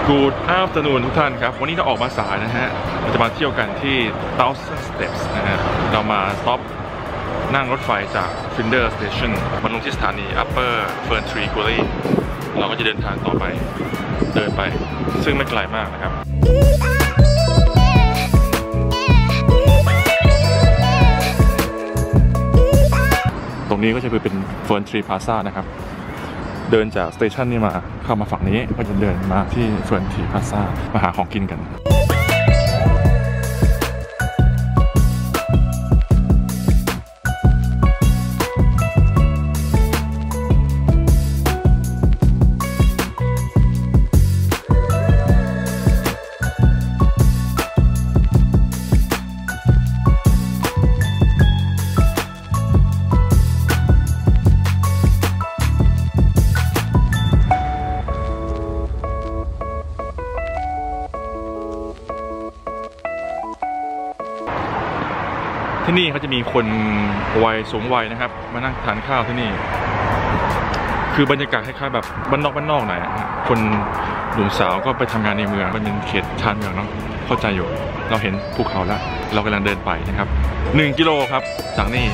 Good afternoon ทุกท่านครับวันนี้เราออกมาสายนะฮะเราจะมาเที่ยวกันที่ Thousand Steps นะฮะเรามาสต็อปนั่งรถไฟจาก Flinders Station มาลงที่สถานี Upper Ferntree Gully เราก็จะเดินทางต่อไปเดินไปซึ่งไม่ไกลมากนะครับตรงนี้ก็จะเป็น Ferntree Plaza นะครับเดินจากสเตชันนี้มาเข้ามาฝั่งนี้ก็จะเดินมาที่เฟิร์นทรีพลาซ่ามาหาของกินกันที่นี่เขาจะมีคนวัยสูงวัยนะครับมานั่งทานข้าวที่นี่คือบรรยากาศคล้ายๆแบบบ้านนอกหน่อยคนหนุ่มสาวก็ไปทำงานในเมืองมันเป็นเขตชานเมืองเนาะเข้าใจอยู่เราเห็นภูเขาแล้วเรากำลังเดินไปนะครับ1 กิโลครับจากนี่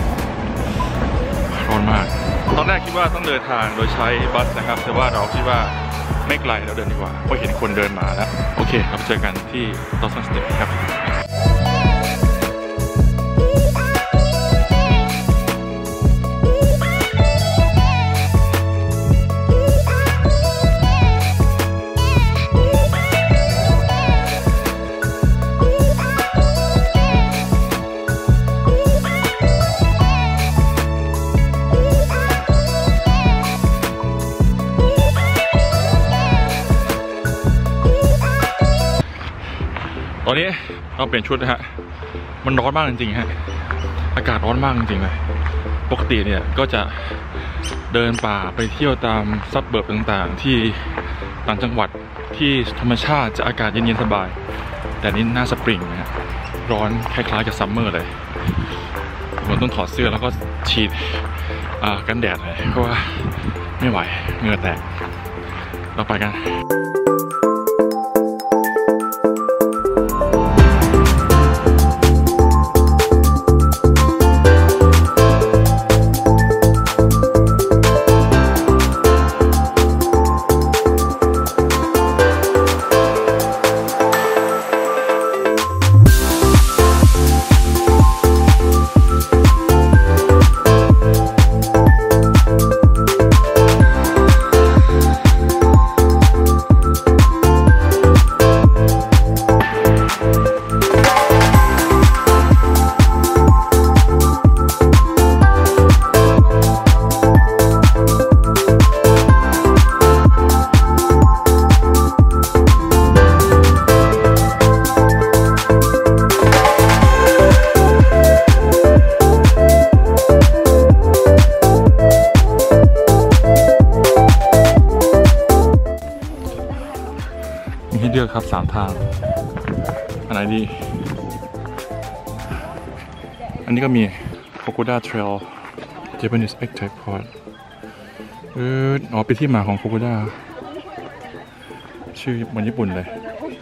ร้อนมากตอนแรกคิดว่าต้องเดินทางโดยใช้บัสนะครับแต่ว่าเราคิดว่าไม่ไกลเราเดินดีกว่าเพราะเห็นคนเดินมาแล้วโอเคเราเจอกันที่ Thousand Steps ครับตอนนี้เราเปลี่ยนชุดนะฮะมันร้อนมากจริงๆฮะอากาศร้อนมากจริงๆเลยปกติเนี่ยก็จะเดินป่าไปเที่ยวตามซับเบิร์บต่างๆที่ต่างจังหวัดที่ธรรมชาติจะอากาศเย็นๆสบายแต่นี้หน้าสปริงนะฮะร้อนคล้ายๆกับซัมเมอร์เลยผมต้องถอดเสื้อแล้วก็ฉีดกันแดดเลยเพราะว่าไม่ไหวเหงื่อแตกเราไปกันเลือกครับ3 ทางอันไหนดีอันนี้ก็มี Kokoda Trail Japanese Egg Type Port อ๋อเป็นที่มาของ Kokoda ชื่อเหมือนญี่ปุ่นเลย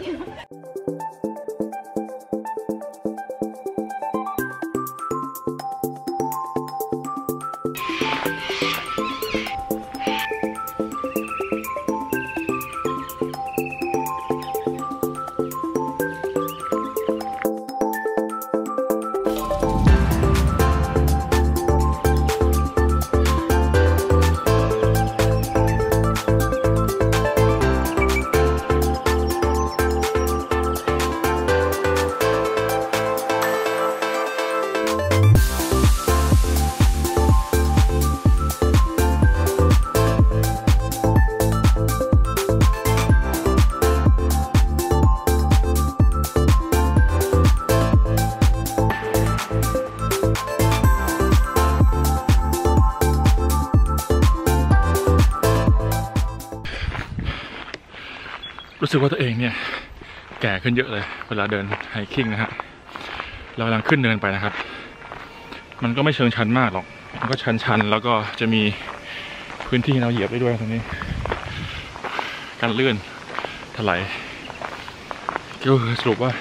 รู้สึกว่าตัวเองเนี่ยแก่ขึ้นเยอะเลยเวลาเดินไฮกิ้งนะฮะเรากำลังขึ้นเนินไปนะครับมันก็ไม่เชิงชันมากหรอกมันก็ชันแล้วก็จะมีพื้นที่เราเหยียบได้ด้วยตรงนี้การลื่นถลายก็สรุปว่า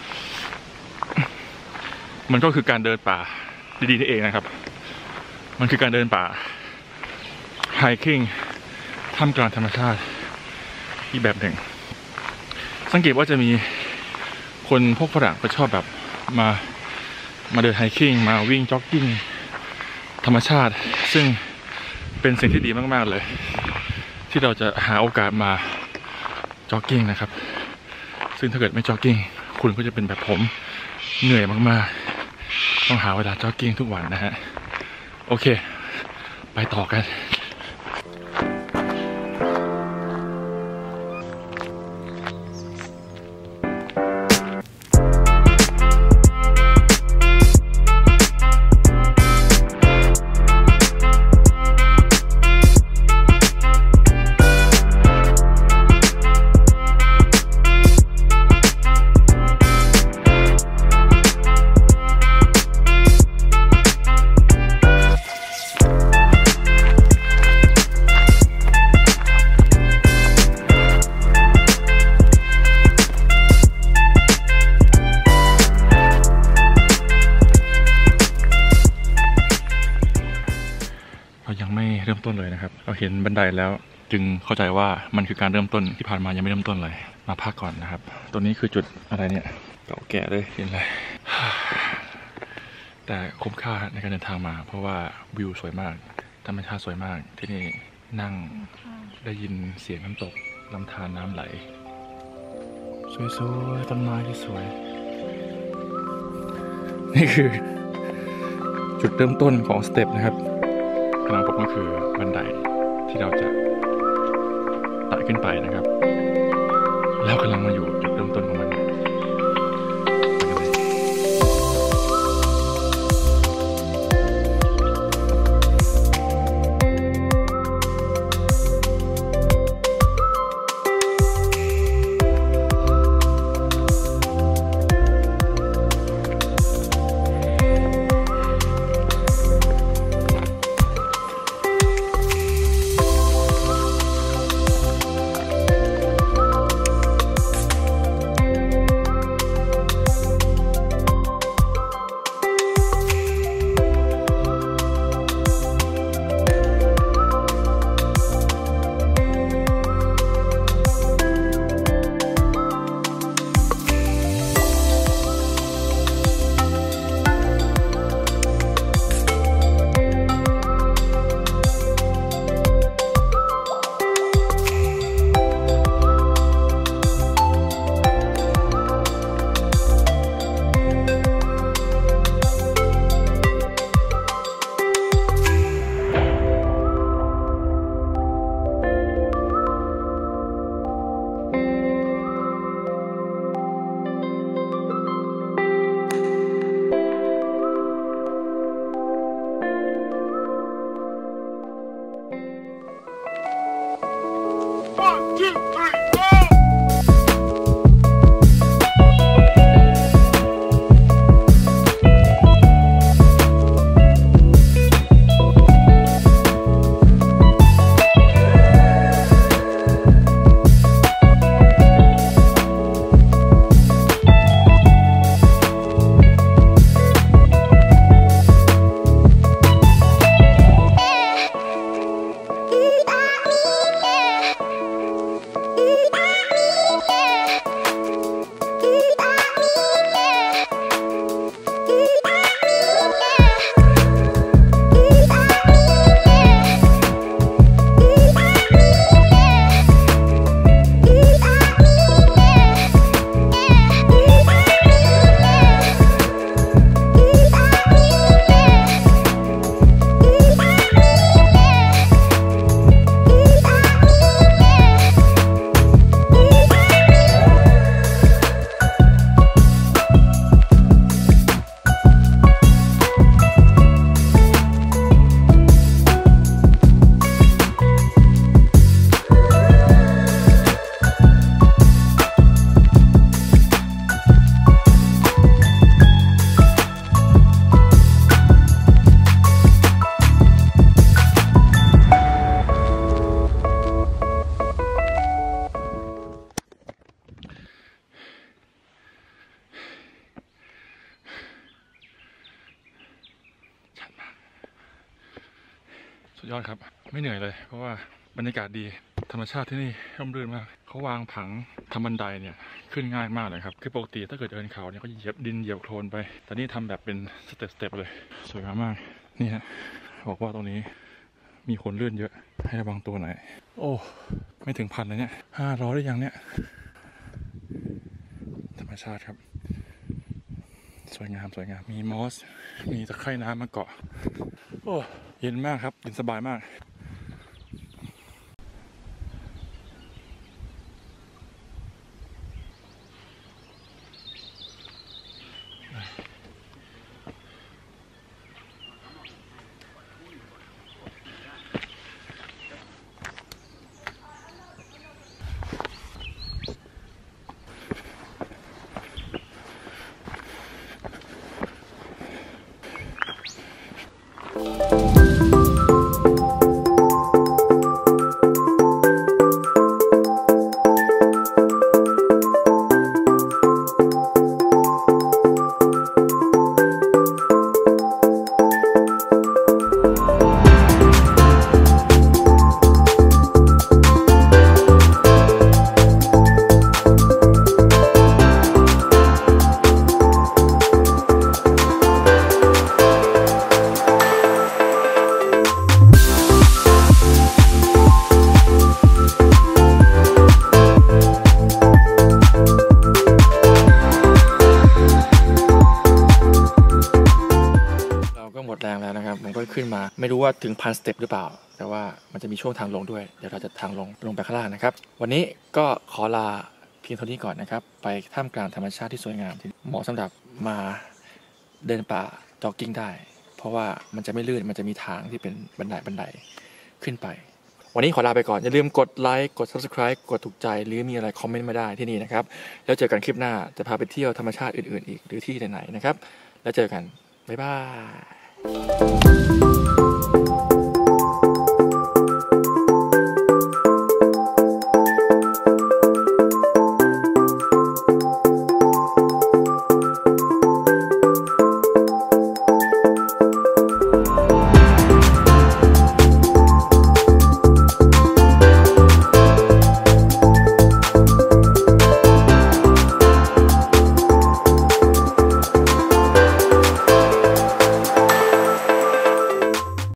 มันก็คือการเดินป่าดีๆนี่เองนะครับมันคือการเดินป่าไฮกิ้งท่ามกลางธรรมชาติอีกแบบหนึ่งสังเกตว่าจะมีคนพวกฝรั่งไปชอบแบบมาเดินไฮกิ้งมาวิ่งจ็อกกิ้งธรรมชาติซึ่งเป็นสิ่งที่ดีมากๆเลยที่เราจะหาโอกาสมาจ็อกกิ้งนะครับซึ่งถ้าเกิดไม่จ็อกกิ้งคุณก็จะเป็นแบบผมเหนื่อยมากๆต้องหาเวลาจ็อกกิ้งทุกวันนะฮะโอเคไปต่อกันเริ่มต้นเลยนะครับเราเห็นบันไดแล้วจึงเข้าใจว่ามันคือการเริ่มต้นที่ผ่านมายังไม่เริ่มต้นเลยมาพักก่อนนะครับตัวนี้คือจุดอะไรเนี่ยเก่าแก่เลยเห็นเลยแต่คุ้มค่าในการเดินทางมาเพราะว่าวิวสวยมากธรรมชาติสวยมากที่นี่นั่งได้ยินเสียงน้ำตกลำธารน้ำไหลสวยๆต้นไม้ที่สวยนี่คือจุดเริ่มต้นของสเต็ปนะครับกำลังผมก็คือบันไดที่เราจะไต่ขึ้นไปนะครับแล้วกำลังมาอยู่จุดเริ่มต้นของมันสุดยอดครับไม่เหนื่อยเลยเพราะว่าบรรยากาศดีธรรมชาติที่นี่ร่มรื่นมากเขาวางผังทำบันไดเนี่ยขึ้นง่ายมากเลยครับคือปกติถ้าเกิดเดินเขาเนี่ยก็เหยียบดินเหยียบโคลนไปแต่นี่ทำแบบเป็นสเต็ปเลยสวยงามมากนี่ฮะบอกว่าตรงนี้มีคนเลื่อนเยอะให้ระวังตัวหน่อยโอ้ไม่ถึง1,000เลยเนี่ย500ได้ยังเนี่ยธรรมชาติครับสวยงามมีมอสมีตะไคร่น้ำมาเกาะโอ้เย็นมากครับเย็นสบายมากหมดแรงแล้วนะครับผมก็ขึ้นมาไม่รู้ว่าถึง1,000 สเต็ปหรือเปล่าแต่ว่ามันจะมีช่วงทางลงด้วยเดี๋ยวเราจะทางลงไปข้างล่างนะครับวันนี้ก็ขอลาเพียงเท่านี้ก่อนนะครับไปท่ามกลางธรรมชาติที่สวยงามที่เหมาะสำหรับมาเดินป่าจ็อกกิ้งได้เพราะว่ามันจะไม่ลื่นมันจะมีทางที่เป็นบันไดขึ้นไปวันนี้ขอลาไปก่อนอย่าลืมกดไลค์กด Subscribe กดถูกใจหรือมีอะไรคอมเมนต์มาได้ที่นี่นะครับแล้วเจอกันคลิปหน้าจะพาไปเที่ยวธรรมชาติอื่นๆอีกหรือที่ไหนๆนะครับแล้วเจอกันบ๊ายบาย